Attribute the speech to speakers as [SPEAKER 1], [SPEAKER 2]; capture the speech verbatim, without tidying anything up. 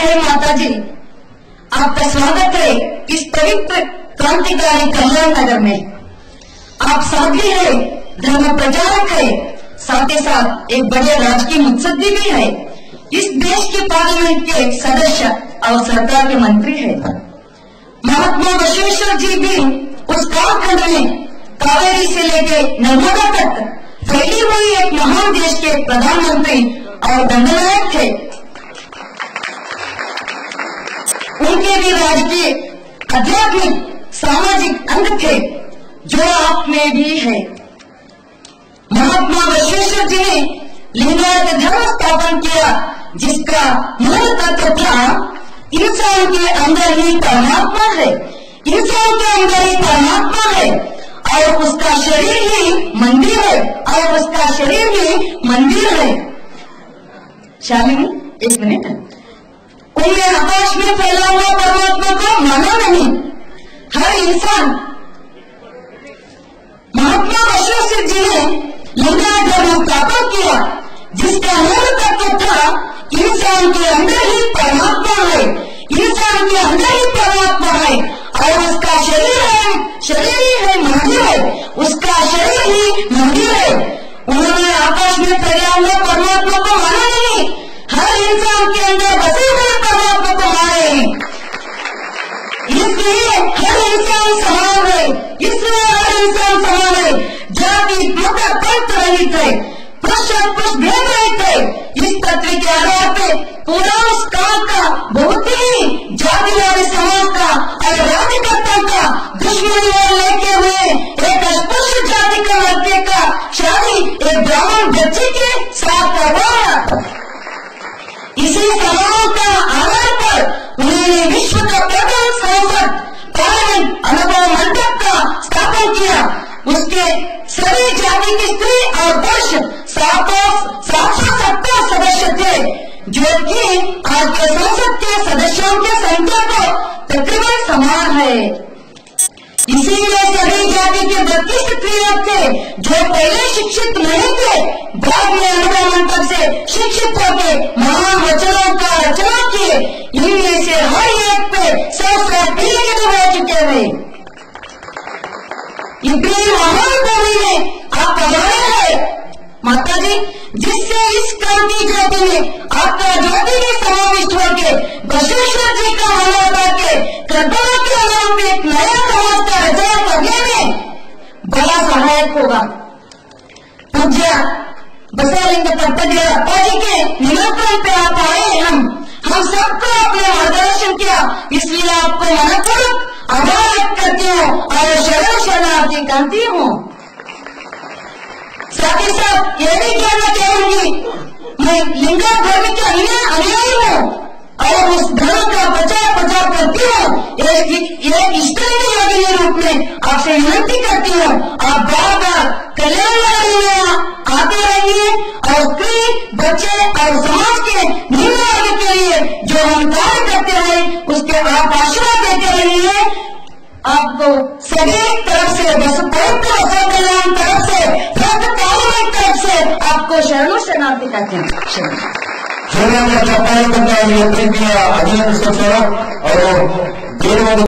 [SPEAKER 1] है माता जी, आपका स्वागत है इस पवित्र क्रांतिकारी कल्याण नगर में। आप साध्वी है, धर्म प्रचारक है, साथ ही साथ एक बड़े राजकीय मुत्सद्दी भी है। इस देश के पार्लियामेंट के सदस्य और सरकार के मंत्री है। महात्मा बसवेश्वर जी भी उस कालखंड में कावेरी से लेकर नर्मदा तक फैली हुई एक महान देश के प्रधानमंत्री और दंडनायक थे। उनके भी राजकीय आध्यात्मिक सामाजिक अंग थे जो आप में भी है। महात्मा बसवेश्वर जी ने लिंगायत धर्म स्थापन किया, जिसका मूल तत्व था इंसान के अंदर ही परमात्मा है, इंसान के अंदर ही परमात्मा है और उसका शरीर ही मंदिर है और उसका शरीर ही मंदिर है। शालिनी एक मिनट, उनने आकाश में फैला हुआ परमात्मा को माना नहीं। हर इंसान, महात्मा बसवेश्वर जी ने लिंगायत धर्म स्थापन किया, जिसका मूल तत्व था इंसान के अंदर ही परमात्मा है, इंसान के अंदर ही परमात्मा है और उसका शरीर है, शरीर ही है मंदिर है, उसका शरीर ही मंदिर है। उन्होंने आकाश में फैला हुआ परमात्मा को माना नहीं, हर इंसान के अंदर बसे हुए परमात्मा को माने। इसलिए हर इंसान समान है, इसलिए हर इंसान समान है। जाति मत पंथ रहित है, पुरुष पुरुष भेद रहित है। इस तत्व के आधार पे पूरा उस काल का बहुत ही जातिवादी समाज का और राज्यकर्ता का दुश्मनी और लेके हुए एक अस्पृश्य जाति का लड़के का शादी एक ब्राह्मण बच्चे के साथ करवाया। इसी समाज का आधार पर उन्होंने विश्व का प्रथम संसद पार्लियामेंट अनुभव मंडप का स्थापन किया। उसके सभी जाति की स्त्री और पुरुष सात सौ सत्तर सदस्य थे, जो कि आज के संसद के सदस्यों की संख्या को तकरीबन समान है। इसीलिए सभी जाति के बत्तीस स्त्रियां थे जो पहले शिक्षित नहीं थे, बाद में अनुभव मंडप से शिक्षित होकर महान वचनों का रचना किए। इनमें से हर एक पे सौ सौ पीढ़ी हो चुके हैं। इतनी महान कवि में आप हमारे है माता जी, जिससे इस क्रांति ज्योति में आपका ज्योति में समाविष्ट होकर बसवेश्वर जी का मानवता के कर्तव्य के अनुरूप एक नया समाज का रचना करने में बड़ा सहायक होगा। पूज्य बसवलिंग पट्टदेवरू जी के निमंत्रण पे आप आए, हम हम सबको अपने मार्गदर्शन किया, इसलिए आपको मनपूर्वक आभार व्यक्त करती हूँ और शरण शरणार्थी करती हूँ। साथ ही साथ ये भी कहना चाहूंगी, मैं लिंगायत धर्म के अनुयायी हूँ और उस धर्म का प्रचार प्रचार करती हूँ। एक इष्टदेवी योगी के रूप में आपसे विनती करती हूँ, आप बार बार कल्याण में आते रहिए और स्त्री, बच्चे और समाज के निम्न वर्ग के लिए जो हम कार्य करते हैं उसके आप आशीर्वाद देते रहिए। आपको सभी तरफ से, बस बसवाकल्याण तरफ से, पार्लियामेंट तरफ से आपको शरणों शरणार्थी करते हैं।
[SPEAKER 2] और